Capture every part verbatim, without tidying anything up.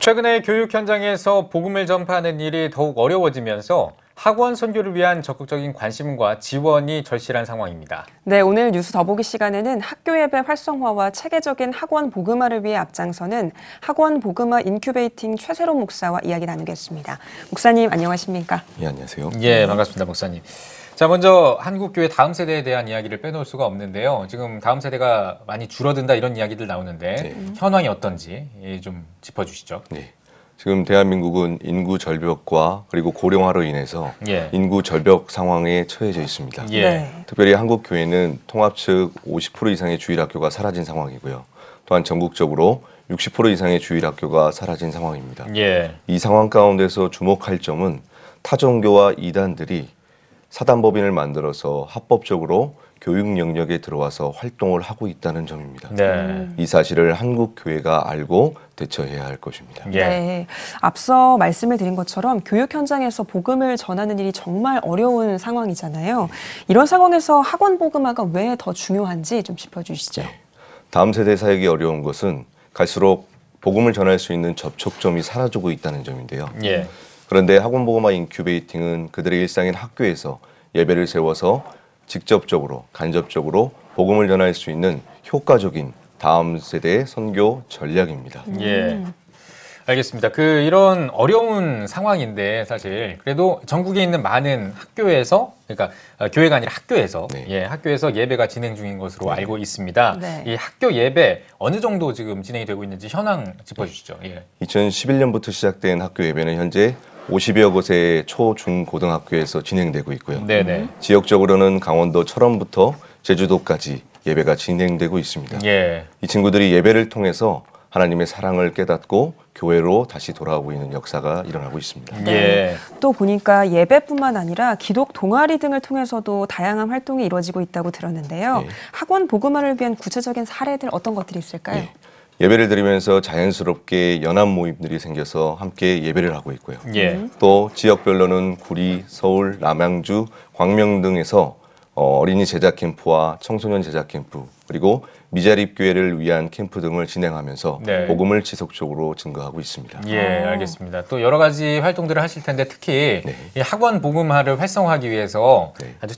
최근에 교육 현장에서 복음을 전파하는 일이 더욱 어려워지면서 학원 선교를 위한 적극적인 관심과 지원이 절실한 상황입니다. 네, 오늘 뉴스 더보기 시간에는 학교 예배 활성화와 체계적인 학원 복음화를 위해 앞장서는 학원 복음화 인큐베이팅 최세롬 목사와 이야기 나누겠습니다. 목사님 안녕하십니까? 예, 안녕하세요. 예, 반갑습니다, 목사님. 자, 먼저 한국교회 다음 세대에 대한 이야기를 빼놓을 수가 없는데요. 지금 다음 세대가 많이 줄어든다 이런 이야기들 나오는데 네. 현황이 어떤지 좀 짚어주시죠. 네. 지금 대한민국은 인구 절벽과 그리고 고령화로 인해서 예. 인구 절벽 상황에 처해져 있습니다. 예. 네. 특별히 한국교회는 통합 측 오십 퍼센트 이상의 주일학교가 사라진 상황이고요. 또한 전국적으로 육십 퍼센트 이상의 주일학교가 사라진 상황입니다. 예. 이 상황 가운데서 주목할 점은 타종교와 이단들이 사단법인을 만들어서 합법적으로 교육 영역에 들어와서 활동을 하고 있다는 점입니다. 네. 이 사실을 한국 교회가 알고 대처해야 할 것입니다. 예. 네, 앞서 말씀을 드린 것처럼 교육 현장에서 복음을 전하는 일이 정말 어려운 상황이잖아요. 이런 상황에서 학원 복음화가 왜 더 중요한지 좀 짚어주시죠. 네. 다음 세대 사역이 어려운 것은 갈수록 복음을 전할 수 있는 접촉점이 사라지고 있다는 점인데요. 예. 그런데 학원 복음화 인큐베이팅은 그들의 일상인 학교에서 예배를 세워서 직접적으로 간접적으로 복음을 전할 수 있는 효과적인 다음 세대의 선교 전략입니다. 예. 알겠습니다. 그 이런 어려운 상황인데 사실 그래도 전국에 있는 많은 학교에서 그러니까 어, 교회가 아니라 학교에서 네. 예, 학교에서 예배가 진행 중인 것으로 네. 알고 있습니다. 네. 이 학교 예배 어느 정도 지금 진행이 되고 있는지 현황 짚어주시죠. 예. 이천십일 년부터 시작된 학교 예배는 현재 오십여 곳의 초, 중, 고등학교에서 진행되고 있고요. 네네. 지역적으로는 강원도 철원부터 제주도까지 예배가 진행되고 있습니다. 예. 이 친구들이 예배를 통해서 하나님의 사랑을 깨닫고 교회로 다시 돌아오고 있는 역사가 일어나고 있습니다. 네. 예. 또 보니까 예배뿐만 아니라 기독 동아리 등을 통해서도 다양한 활동이 이루어지고 있다고 들었는데요. 네. 학원 복음화를 위한 구체적인 사례들 어떤 것들이 있을까요? 네. 예배를 드리면서 자연스럽게 연합 모임들이 생겨서 함께 예배를 하고 있고요. 예. 또 지역별로는 구리, 서울, 남양주, 광명 등에서 어린이 제자 캠프와 청소년 제자 캠프 그리고 미자립교회를 위한 캠프 등을 진행하면서 네. 복음을 지속적으로 증거하고 있습니다. 예, 알겠습니다. 또 여러 가지 활동들을 하실 텐데 특히 네. 이 학원 복음화를 활성화하기 위해서 네. 아주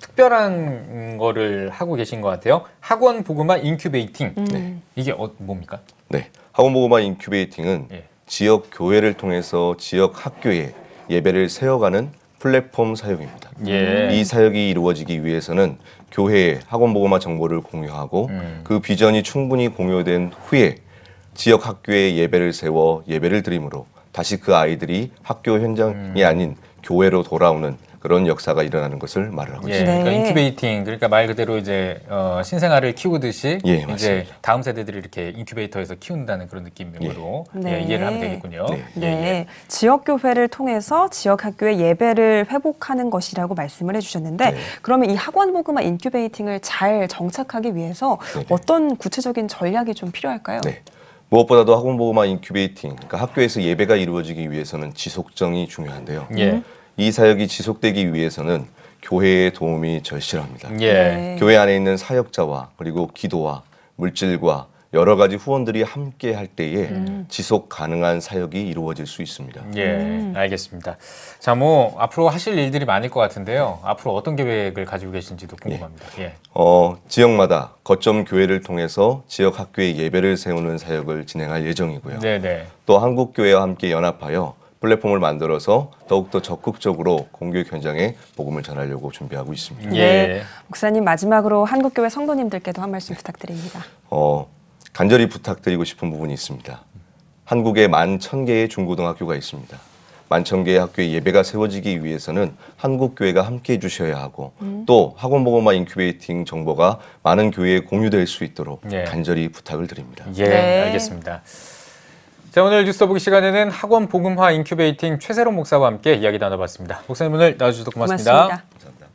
특별한 거를 하고 계신 것 같아요. 학원 복음화 인큐베이팅. 음. 이게 어, 뭡니까? 네, 학원 복음화 인큐베이팅은 예. 지역 교회를 통해서 지역 학교에 예배를 세워가는 플랫폼 사역입니다. 예. 이 사역이 이루어지기 위해서는 교회에 학원 복음화 정보를 공유하고 음. 그 비전이 충분히 공유된 후에 지역 학교에 예배를 세워 예배를 드림으로 다시 그 아이들이 학교 현장이 음. 아닌 교회로 돌아오는 그런 역사가 일어나는 것을 말을 하고 예, 있습니다. 그러니까 네. 인큐베이팅 그러니까 말 그대로 이제 어, 신생아를 키우듯이 예, 이제 맞습니다. 다음 세대들을 이렇게 인큐베이터에서 키운다는 그런 느낌으로 예. 네. 예, 이해를 하면 되겠군요. 네. 네, 예, 예. 지역 교회를 통해서 지역 학교의 예배를 회복하는 것이라고 말씀을 해주셨는데 네. 그러면 이 학원 복음화 인큐베이팅을 잘 정착하기 위해서 네네. 어떤 구체적인 전략이 좀 필요할까요? 네. 무엇보다도 학원 복음화 인큐베이팅, 그러니까 학교에서 예배가 이루어지기 위해서는 지속성이 중요한데요. 예. 이 사역이 지속되기 위해서는 교회의 도움이 절실합니다. 예. 네. 교회 안에 있는 사역자와 그리고 기도와 물질과 여러 가지 후원들이 함께 할 때에 음. 지속 가능한 사역이 이루어질 수 있습니다. 예, 음. 알겠습니다. 자, 뭐 앞으로 하실 일들이 많을 것 같은데요. 앞으로 어떤 계획을 가지고 계신지도 궁금합니다. 예. 어, 지역마다 거점 교회를 통해서 지역 학교에 예배를 세우는 사역을 진행할 예정이고요. 네, 네. 또 한국교회와 함께 연합하여 플랫폼을 만들어서 더욱더 적극적으로 공교육 현장에 복음을 전하려고 준비하고 있습니다. 예. 네. 목사님 마지막으로 한국교회 성도님들께도 한 말씀 부탁드립니다. 어, 간절히 부탁드리고 싶은 부분이 있습니다. 한국에 만 천 개의 중고등학교가 있습니다. 만 천 개의 학교에 예배가 세워지기 위해서는 한국교회가 함께 해주셔야 하고 음. 또 학원 복음화 인큐베이팅 정보가 많은 교회에 공유될 수 있도록 예. 간절히 부탁을 드립니다. 예, 네. 알겠습니다. 자, 오늘 뉴스 더보기 시간에는 학원 복음화 인큐베이팅 최세롬 목사와 함께 이야기 나눠봤습니다. 목사님 오늘 나와주셔서 고맙습니다. 고맙습니다. 감사합니다.